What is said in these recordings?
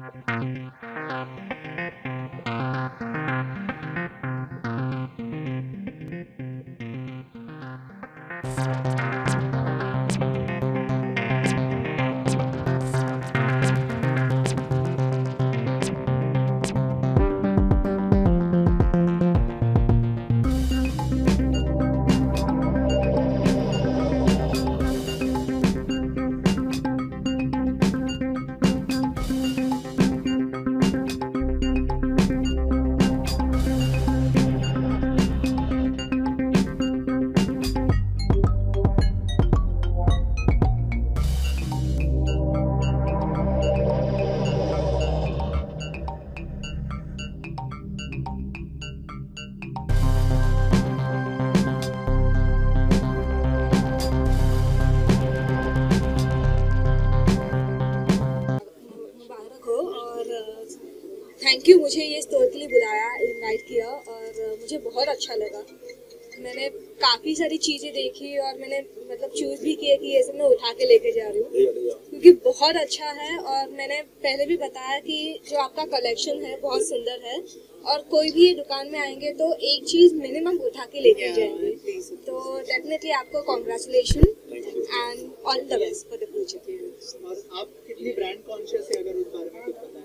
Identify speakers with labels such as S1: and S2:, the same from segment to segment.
S1: मुबारक हो और thank you मुझे ये स्टोर के लिए बुलाया, इनवाइट किया और मुझे बहुत अच्छा लगा। मैंने काफ़ी सारी चीज़ें देखी और मैंने मतलब चूज़ भी किया कि ये सब मैं उठा के लेके जा रही हूँ क्योंकि बहुत अच्छा है। और मैंने पहले भी बताया कि जो आपका कलेक्शन है बहुत सुंदर है और कोई भी दुकान में आएंगे तो एक चीज़ मिनिमम उठा के लेके जाएंगे। तो डेफिनेटली आपको congratulation and all the best for the future.
S2: और आप कितनी ब्रांड कॉन्शियस है, अगर उस बारे में कुछ बताएं?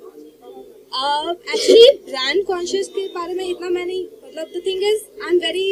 S1: एक्चुअली ब्रांड कॉन्शियस के बारे में इतना मैं नहीं, मतलब the thing is I am very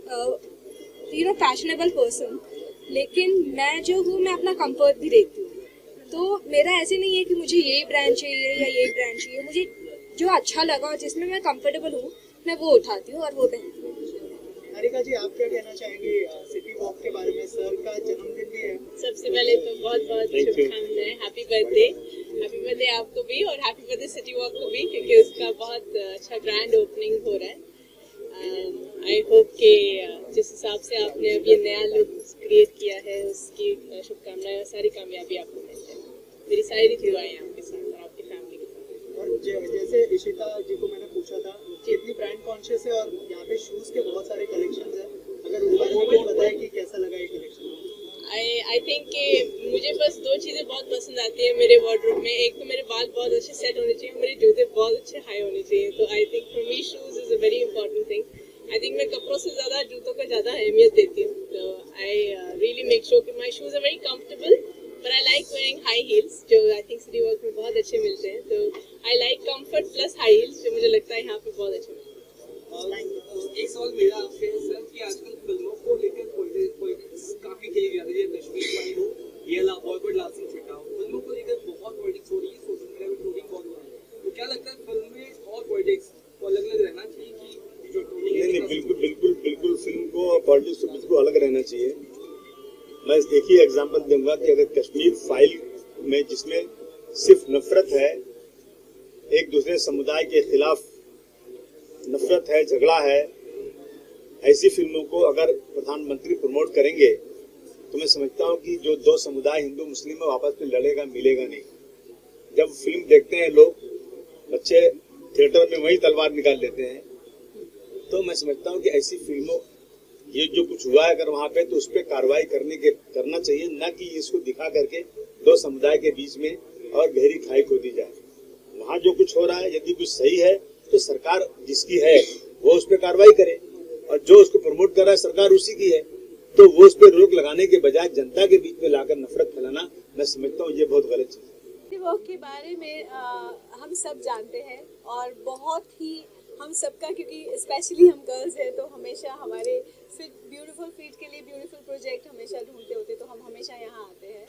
S1: fashionable person, लेकिन मैं जो हूँ मैं अपना कंफर्ट भी देखती हूँ। तो मेरा ऐसे नहीं है कि मुझे ये ब्रांड चाहिए या ये ब्रांड चाहिए, मुझे जो अच्छा लगा और जिसमें मैं कंफर्टेबल हूँ मैं वो उठाती हूँ और वो पहनती हूँ।
S2: हारिका जी, आप क्या कहना चाहेंगे सिटी वॉक के बारे में? सर का जन्मदिन भी है।
S3: सबसे पहले तो बहुत बहुत शुभकामनाएं, हैप्पी बर्थडे आपको भी और हैप्पी बर्थडे सिटी वॉक को भी, क्योंकि उसका बहुत अच्छा ग्रैंड ओपनिंग हो रहा है। आई होप कि जिस हिसाब से आपने अब ये नया लुक क्रिएट किया है उसकी शुभकामनाएं और सारी कामयाबी आपको मिल जाए। मेरी सारी दुआएं आपके साथ और आपकी फैमिली के साथ।
S2: और जैसे इशिता जी को मैंने पूछा था कितनी ब्रांड कॉन्शियस है और यहाँ पे शूज के बहुत सारे कलेक्शंस हैं, अगर उस बारे में कुछ बताएं कि कैसा लगा ये कलेक्शन?
S3: आई थिंक कि मुझे बस दो चीज़ें बहुत पसंद आती है मेरे वार्डरोब में। एक तो मेरे बाल बहुत अच्छे सेट होने चाहिए, मेरे जूते बहुत अच्छे हाई होने चाहिए। तो I think for me shoes is a very important thing. I think मैं कपड़ों से ज़्यादा जूतों को ज़्यादा अहमियत देती हूँ। तो आई रियली मेक श्योर कि my shoes are very comfortable, but I like wearing high heels जो आई थिंक सिटी वॉक में बहुत अच्छे मिलते हैं। तो I like comfort plus high heels, जो मुझे लगता है यहाँ पे बहुत अच्छे मिलते हैं।
S4: एक सवाल मेरा आपसे है सर कि आजकल फिल्मों को लेकर पॉलिटिक्स काफी खेली जा रही है। कश्मीर फाइल हो या बॉलीवुड लाल सिंह चड्ढा हो, फिल्मों को लेकर बहुत पॉलिटिक्स हो रही है, सोशल मीडिया में ट्रोलिंग बहुत हो रही है। तो क्या लगता है फिल्म में और पॉलिटिक्स को अलग अलग रहना चाहिए कि जो ट्रोलिंग?
S5: नहीं, बिल्कुल फिल्म को और पॉलिटिक्स को बिल्कुल अलग रहना चाहिए। मैं एक ही एग्जांपल दूंगा कि अगर कश्मीर फाइल में जिसमें सिर्फ नफरत है, एक दूसरे समुदाय के खिलाफ नफरत है, झगड़ा है, ऐसी फिल्मों को अगर प्रधानमंत्री प्रमोट करेंगे तो मैं समझता हूं कि जो दो समुदाय हिंदू मुस्लिम में आपस में लड़ेगा मिलेगा नहीं। जब फिल्म देखते हैं लोग, बच्चे थिएटर में वही तलवार निकाल लेते हैं। तो मैं समझता हूं कि ऐसी फिल्मों, ये जो कुछ हुआ है अगर वहां पे, तो उस पर कार्रवाई करना चाहिए, न कि इसको दिखा करके दो समुदाय के बीच में और गहरी खाई खोदी जाए। वहाँ जो कुछ हो रहा है यदि कुछ सही है तो सरकार जिसकी है वो उस पर कार्रवाई करे, और जो उसको प्रमोट कर रहा है सरकार उसी की है, तो वो उस पर रोक लगाने के बजाय जनता के बीच में लाकर नफरत फैलाना, मैं समझता हूँ ये बहुत गलत चीज है।
S6: वॉक के बारे में हम सब जानते हैं और बहुत ही हम सबका, क्योंकि स्पेशली हम गर्ल्स हैं तो हमेशा हमारे ब्यूटीफुल फीट के लिए ब्यूटीफुल प्रोजेक्ट हमेशा ढूंढते होते, तो हम हमेशा यहाँ आते हैं।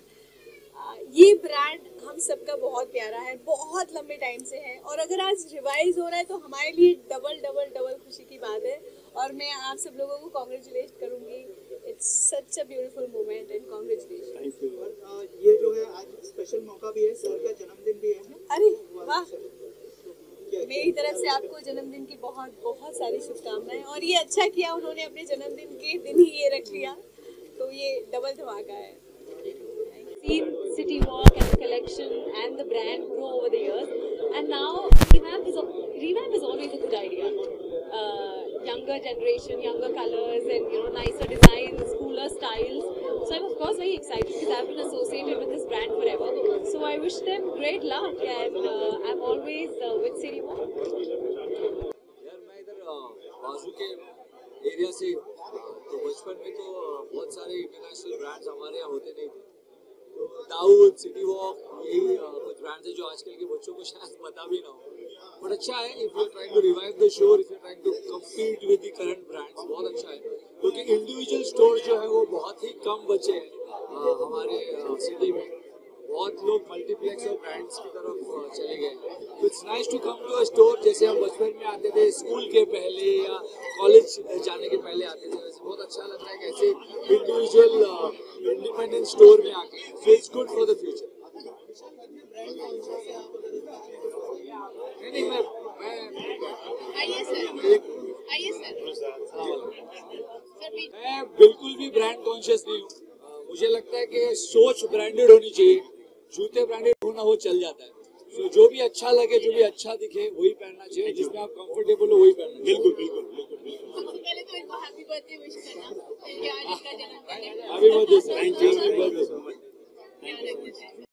S6: ये ब्रांड हम सबका बहुत प्यारा है, बहुत लंबे टाइम से है, और अगर आज रिवाइज हो रहा है तो हमारे लिए डबल डबल डबल खुशी की बात है। और मैं आप सब लोगों को कॉन्ग्रेचुलेट करूंगी। It's such a beautiful moment and congratulation.
S2: Thank you. ये जो है आज स्पेशल मौका भी है, सर का जन्मदिन भी है।
S6: अरे वाह, मेरी तरफ से आपको जन्मदिन की बहुत बहुत सारी शुभकामनाएं। और ये अच्छा किया उन्होंने अपने जन्मदिन के दिन ही ये रख लिया, तो ये डबल धमाका है।
S7: Seen City Walk and the collection and the brand grow over the years, and now revamp is always a good idea. Younger generation, younger colors, and nicer designs, cooler styles. So I'm of course very excited because I've been associated with this brand forever. So So I wish them great luck, and I'm always with City Walk.
S8: यार मैं इधर बाजू के area से तो बचपन में तो बहुत सारे इंटरनेशनल ब्रांड्स हमारे यहाँ होते नहीं थे, तो दाऊद, सिटी वॉक, यही कुछ ब्रांड्स है जो आजकल के बच्चों को शायद पता भी ना हो। बट अच्छा है, if you are trying to revive the show, if you are trying to compete with the current brands, बहुत अच्छा है, क्योंकि इंडिविजुअल स्टोर जो है वो बहुत ही कम बचे हैं हमारे सिटी में। बहुत लोग मल्टीप्लेक्स और ब्रांड्स की तरफ चले गए। तो it's nice to come to a store, जैसे हम बचपन में आते थे स्कूल के पहले या कॉलेज जाने के पहले आते थे, वैसे बहुत अच्छा लगता है कि ऐसे इंडिविजुअल इंडिपेंडेंट स्टोर में आके। So it's good for the future. नहीं मैं मैं बिल्कुल भी ब्रांड कॉन्शियस नहीं हूँ। मुझे लगता है कि सोच ब्रांडेड होनी चाहिए, जूते ब्रांडेड होना वो चल जाता है। तो जो भी अच्छा लगे, जो भी अच्छा दिखे वही पहनना चाहिए, जिसमें आप कंफर्टेबल हो वही पहनना चाहिए।
S5: बिल्कुल बिल्कुल बिल्कुल।
S3: सबसे पहले तो इनको हैप्पी बर्थडे विश करना, क्योंकि आज इसका जन्मदिन है।
S5: Happy birthday, thank you, happy birthday so much.
S3: ध्यान रखना चाहिए।